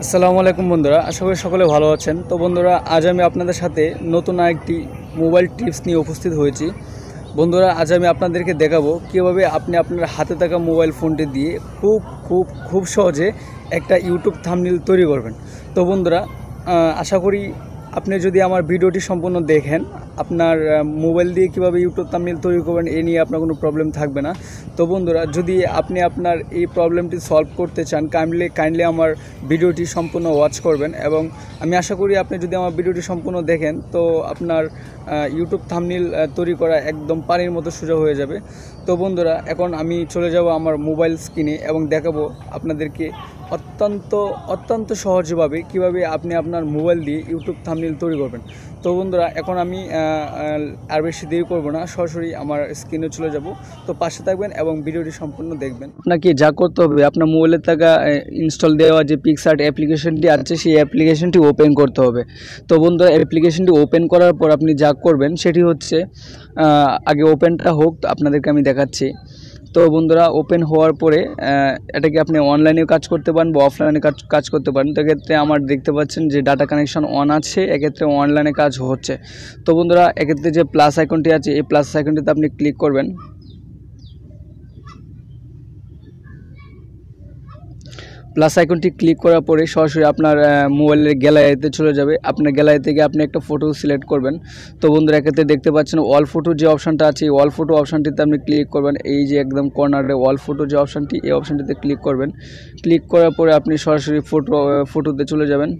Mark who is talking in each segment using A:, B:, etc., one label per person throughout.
A: আসসালামু আলাইকুম বন্ধুরা, আশা করি সকলে ভালো আছেন। তো বন্ধুরা, আজ আমি আপনাদের সাথে নতুন আরেকটি মোবাইল টিপস নিয়ে উপস্থিত হয়েছি। বন্ধুরা, আজ আমি আপনাদেরকে দেখাবো কীভাবে আপনি আপনার হাতে থাকা মোবাইল ফোনটি দিয়ে খুব সহজে একটা ইউটিউব থাম্বনেল তৈরি করবেন। তো বন্ধুরা, আশা করি আপনি যদি আমার ভিডিওটি সম্পূর্ণ দেখেন, আপনার মোবাইল দিয়ে কীভাবে ইউটিউব থাম্বনেল তৈরি করবেন এ নিয়ে আপনার কোনো প্রবলেম থাকবে না। তো বন্ধুরা, যদি আপনি আপনার এই প্রবলেমটি সলভ করতে চান, কাইন্ডলি আমার ভিডিওটি সম্পূর্ণ ওয়াচ করবেন। এবং আমি আশা করি আপনি যদি আমার ভিডিওটি সম্পূর্ণ দেখেন তো আপনার ইউটিউব থাম্বনেল তৈরি করা একদম পানির মতো সোজা হয়ে যাবে। তো বন্ধুরা, এখন আমি চলে যাব আমার মোবাইল স্ক্রিনে এবং দেখাবো আপনাদেরকে অত্যন্ত সহজভাবে কিভাবে আপনি আপনার মোবাইল দিয়ে ইউটিউব থাম্বনেল তৈরি করবেন। তো বন্ধুরা, এখন আমি আর বেশি দেরি করব না, সরাসরি আমার স্ক্রিনে চলে যাব। তো পাশে থাকবেন এবং ভিডিওটি সম্পূর্ণ দেখবেন। আপনাকে যা করতে হবে, আপনার মোবাইলে থাকা ইনস্টল দেওয়া যে পিক্সআর্ট অ্যাপ্লিকেশনটি আছে সেই অ্যাপ্লিকেশনটি ওপেন করতে হবে। তো বন্ধুরা, অ্যাপ্লিকেশনটি ওপেন করার পর আপনি যা করবেন সেটি হচ্ছে, আগে ওপেনটা হোক, তো আপনাদেরকে আমি দেখাচ্ছি। তো বন্ধুরা, ওপেন হওয়ার পরে এটাকে আপনি অনলাইনেও কাজ করতে পারেন বা অফলাইনে কাজ করতে পারেন। তো এক্ষেত্রে আমার দেখতে পাচ্ছেন যে ডাটা কানেকশন অন আছে, এক্ষেত্রে অনলাইনে কাজ হচ্ছে। তো বন্ধুরা, এক্ষেত্রে যে প্লাস আইকনটি আছে এই প্লাস আইকনটিতে আপনি ক্লিক করবেন। প্লাস আইকনটি ক্লিক করার পরে সরাসরি আপনার মোবাইলের গ্যালারিতে চলে যাবে। আপনার গ্যালারি থেকে আপনি একটা ফটো সিলেক্ট করবেন। তো বন্ধুরা, এক্ষেত্রে দেখতে পাচ্ছেন অল ফটো যে অপশানটা আছে, এই অল ফটো অপশানটিতে আপনি ক্লিক করবেন। এই যে একদম কর্নারে অল ফটো যে অপশানটি, এই অপশানটিতে ক্লিক করবেন। ক্লিক করার পরে আপনি সরাসরি ফটোতে চলে যাবেন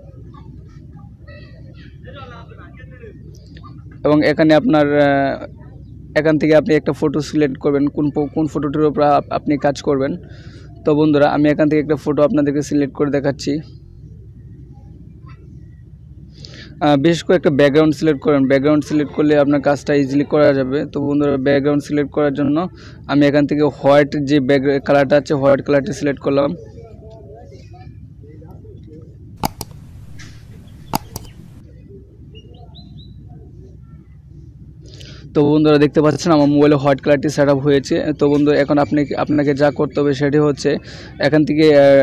A: এবং এখানে এখান থেকে আপনি একটা ফটো সিলেক্ট করবেন, কোন ফটোটির উপর আপনি কাজ করবেন। তো বন্ধুরা, আমি এখান থেকে একটা ফটো আপনাদেরকে সিলেক্ট করে দেখাচ্ছি। বিশেষ করে একটা ব্যাকগ্রাউন্ড সিলেক্ট করেন। ব্যাকগ্রাউন্ড সিলেক্ট করলে আপনার কাজটা ইজিলি করা যাবে। তো বন্ধুরা, ব্যাকগ্রাউন্ড সিলেক্ট করার জন্য আমি এখান থেকে হোয়াইট যে কালারটা আছে, হোয়াইট কালারটি সিলেক্ট করলাম। তো বন্ধুরা, দেখতে পাচ্ছেন আমার মোবাইলে হোয়াইট কালারটি সেট আপ হয়েছে। তো বন্ধু, এখন আপনাকে যা করতে হবে সেটি হচ্ছে, এখান থেকে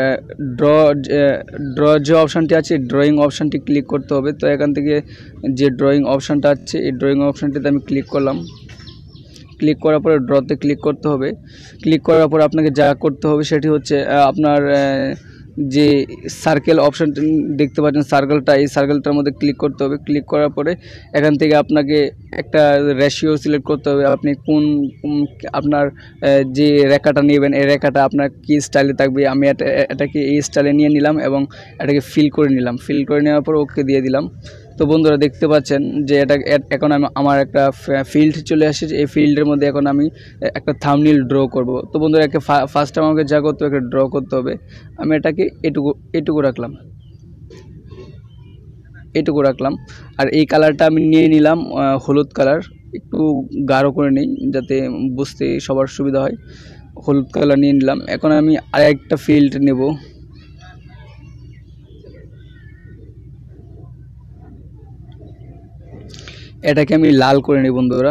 A: ড্র যে অপশানটি আছে ড্রয়িং অপশানটি ক্লিক করতে হবে। তো এখান থেকে যে ড্রয়িং অপশানটা আছে এই ড্রয়িং অপশানটিতে আমি ক্লিক করলাম। ক্লিক করার পরে ড্রতে ক্লিক করতে হবে। ক্লিক করার পর আপনাকে যা করতে হবে সেটি হচ্ছে, আপনার যে সার্কেল অপশানটি দেখতে পাচ্ছেন সার্কেলটা, এই সার্কেলটার মধ্যে ক্লিক করতে হবে। ক্লিক করার পরে এখান থেকে আপনাকে একটা রেশিও সিলেক্ট করতে হবে। আপনি আপনার যে রেখাটা নেবেন এই রেখাটা আপনার কী স্টাইলে থাকবে। আমি এটাকে এই স্টাইলে নিয়ে নিলাম এবং এটাকে ফিল করে নিলাম। ফিল করে নেওয়ার পর ওকে দিয়ে দিলাম। তো বন্ধুরা, দেখতে পাচ্ছেন যে এখন আমার একটা ফিল্ড চলে এসেছে। এই ফিল্ডের মধ্যে এখন আমি একটা থাম্বনেল ড্র করব। তো বন্ধুরা, ফার্স্ট আমাকে যা করতে হবে ড্র করতে হবে। আমি এটাকে এটুকু রাখলাম। আর এই কালারটা আমি নিয়ে নিলাম হলুদ কালার, একটু গাঢ় করে নিই যাতে বুঝতে সবার সুবিধা হয়। হলুদ কালার নিয়ে নিলাম। এখন আমি আরেকটা ফিল্ড নেব। এটাকে আমি লাল করে নিই বন্ধুরা।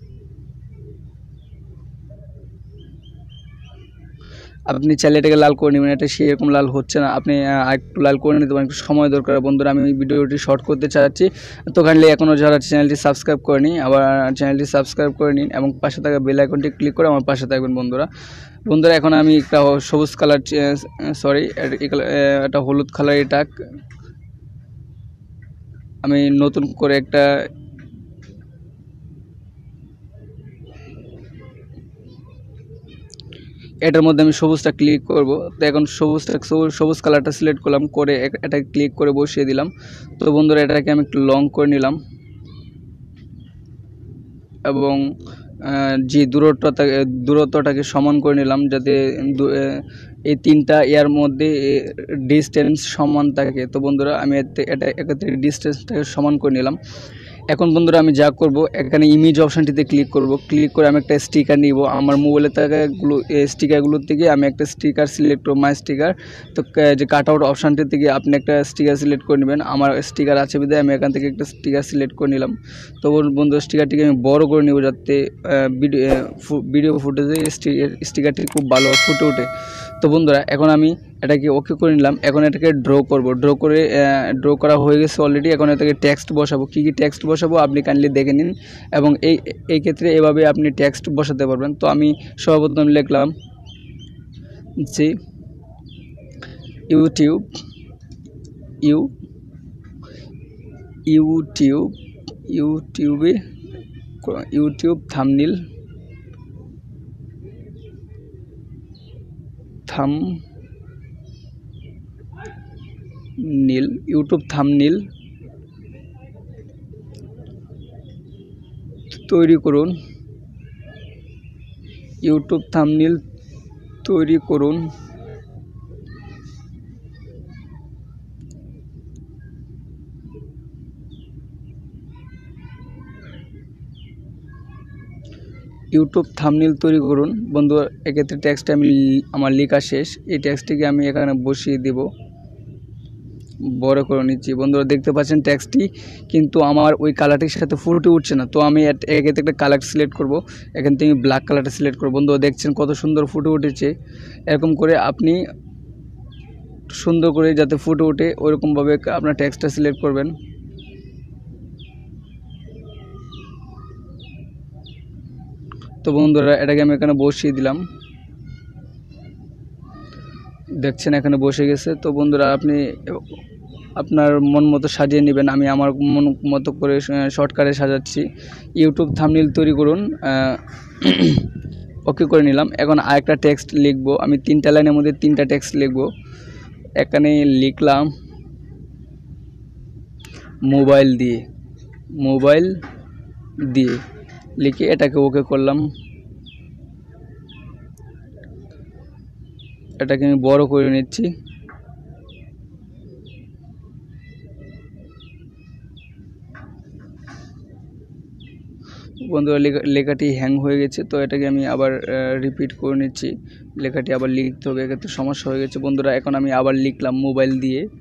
A: আপনি চাইলে এটাকে লাল করে নেবেন, এটা সেরকম লাল হচ্ছে না, আপনি একটু লাল করে নিতে পারেন, একটু সময় দরকার। বন্ধুরা, আমি ভিডিওটি শর্ট করতে চাচ্ছি। তো কাইন্ডলি এখনও যারা চ্যানেলটি সাবস্ক্রাইব করেনি, আবার চ্যানেলটি সাবস্ক্রাইব করে নিন এবং পাশে থাকা বেল আইকনটি ক্লিক করে আমার পাশে থাকবেন। বন্ধুরা, এখন আমি একটা সবুজ কালার, একটা হলুদ কালার, এটা আমি নতুন করে একটা এটার মধ্যে আমি সবুজটা ক্লিক করব। তো এখন সবুজ কালারটা সিলেক্ট করলাম, করে এটা ক্লিক করে বসিয়ে দিলাম। তো বন্ধুরা, এটাকে আমি একটু লং করে নিলাম এবং যে দূরত্বটাকে সমান করে নিলাম, যাতে এই তিনটা এর মধ্যে ডিস্টেন্স সমান থাকে। তো বন্ধুরা, আমি এক্ষেত্রে ডিস্টেন্সটাকে সমান করে নিলাম। এখন বন্ধুরা, আমি যা করব, এখানে ইমেজ অপশানটিতে ক্লিক করব। ক্লিক করে আমি একটা স্টিকার নিব। আমার মোবাইলে থাকা স্টিকারগুলোর থেকে আমি একটা স্টিকার সিলেক্ট করব, মাই স্টিকার। তো যে কাট আউট অপশানটি থেকে আপনি একটা স্টিকার সিলেক্ট করে নেবেন। আমার স্টিকার আছে বিধায় আমি এখান থেকে একটা স্টিকার সিলেক্ট করে নিলাম। তো বন্ধুরা, স্টিকারটিকে আমি বড় করে নেব যাতে ভিডিও ফুটেজে স্টিকারটি খুব ভালো ফুটে ওঠে। তো বন্ধুরা এখন আমি এটাকে ওকে করে নিলাম। এখন এটাকে ড্র করব, ড্র করা হয়ে গেছে অলরেডি। এখন এটাকে টেক্সট বসাবো, কী কী টেক্সট বসাবো আপনি কাইন্ডলি দেখে নিন, এবং এই ক্ষেত্রে এভাবে আপনি টেক্সট বসাতে পারবেন। তো আমি সর্বপ্রথম লিখলাম যে ইউটিউব থাম্বনেল তৈরি করুন। ইউটিউব থাম্বনেল তৈরি করুন। বন্ধু, এক্ষেত্রে টেক্সটটা আমার লেখা শেষ। এই টেক্সটটিকে আমি এখানে বসিয়ে দেব, বড় করে নিচ্ছি। বন্ধুরা দেখতে পাচ্ছেন টেক্সটটি কিন্তু আমার ওই কালারটির সাথে ফুটে উঠছে না। তো আমি এক্ষেত্রে একটা কালার সিলেক্ট করব, এখান থেকে ব্ল্যাক কালারটা সিলেক্ট করব। বন্ধুরা দেখছেন কত সুন্দর ফুটে উঠেছে। এরকম করে আপনি সুন্দর করে যাতে ফুটে ওঠে ওইরকমভাবে আপনার টেক্সটটা সিলেক্ট করবেন। তো বন্ধুরা এটাকে আমি এখানে বসিয়ে দিলাম, দেখছেন এখানে বসে গেছে। তো বন্ধুরা আপনি আপনার মন মতো সাজিয়ে নেবেন। আমি আমার মন মতো করে শর্টকাটে সাজাচ্ছি। ইউটিউব থাম্বনেল তৈরি করুন, ওকে করে নিলাম। এখন আরেকটা টেক্সট লিখবো। আমি 3টা লাইনের মধ্যে 3টা টেক্সট লিখবো। এখানে লিখলাম মোবাইল দিয়ে লিখে এটাকে ওকে করলাম। এটাকে আমি বড় করে নিচ্ছি। বন্ধুরা লেখাটি হ্যাং হয়ে গেছে, তো এটাকে আমি আবার রিপিট করে নিচ্ছি। লেখাটি আবার লিখতে হবে, এক্ষেত্রে সমস্যা হয়ে গেছে। বন্ধুরা এখন আমি আবার লিখলাম মোবাইল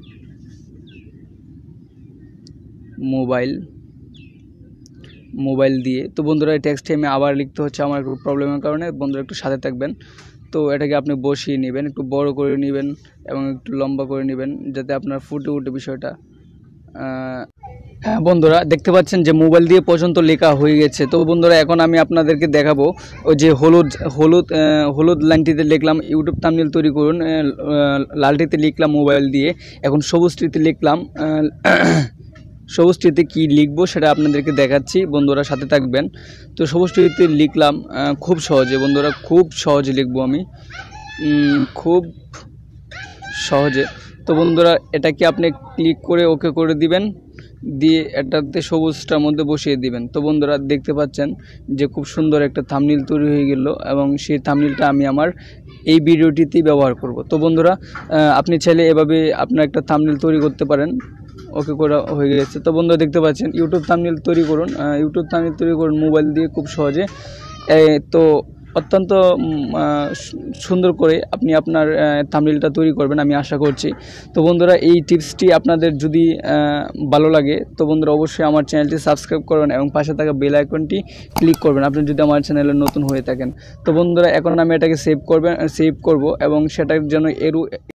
A: দিয়ে। তো বন্ধুরা এই টেক্সটটি আমি আবার লিখতে হচ্ছে আমার একটু প্রবলেমের কারণে। বন্ধুরা একটু সাথে থাকবেন। তো এটাকে আপনি বসিয়ে নেবেন, একটু বড় করে নেবেন এবং একটু লম্বা করে নেবেন যাতে আপনার ফুটে উঠে বিষয়টা। হ্যাঁ বন্ধুরা দেখতে পাচ্ছেন যে মোবাইল দিয়ে পর্যন্ত লেখা হয়ে গেছে। তো বন্ধুরা এখন আমি আপনাদেরকে দেখাবো ওই যে হলুদ লাইনটিতে লিখলাম ইউটিউব থাম্বনেল তৈরি করুন, লালটিতে লিখলাম মোবাইল দিয়ে। এখন সবুজটিতে লিখলাম সবুজটিতে কি লিখবো সেটা আপনাদেরকে দেখাচ্ছি, বন্ধুরা সাথে থাকবেন। তো সবুজটিতে লিখলাম খুব সহজে, বন্ধুরা খুব সহজে লিখবো আমি, খুব সহজে। তো বন্ধুরা এটাকে আপনি ক্লিক করে ওকে করে দিবেন, দিয়ে এটাতে সবুজটার মধ্যে বসিয়ে দিবেন। তো বন্ধুরা দেখতে পাচ্ছেন যে খুব সুন্দর একটা থাম্বনেল তৈরি হয়ে গেল, এবং সেই থাম্বনেলটা আমি আমার এই ভিডিওটিতেই ব্যবহার করব। তো বন্ধুরা আপনি চাইলে এভাবে আপনার একটা থাম্বনেল তৈরি করতে পারেন। ওকে করা হয়ে গেছে। তো বন্ধুরা দেখতে পাচ্ছেন ইউটিউব থাম্বনেল তৈরি করুন মোবাইল দিয়ে খুব সহজে। তো অত্যন্ত সুন্দর করে আপনি আপনার থাম্বনেলটা তৈরি করবেন আমি আশা করছি। তো বন্ধুরা এই টিপসটি আপনাদের যদি ভালো লাগে তো বন্ধুরা অবশ্যই আমার চ্যানেলটি সাবস্ক্রাইব করবেন এবং পাশে থাকা বেল আইকনটি ক্লিক করবেন আপনি যদি আমার চ্যানেলে নতুন হয়ে থাকেন। তো বন্ধুরা এখন আমি এটাকে সেভ করব এবং সেটার জন্য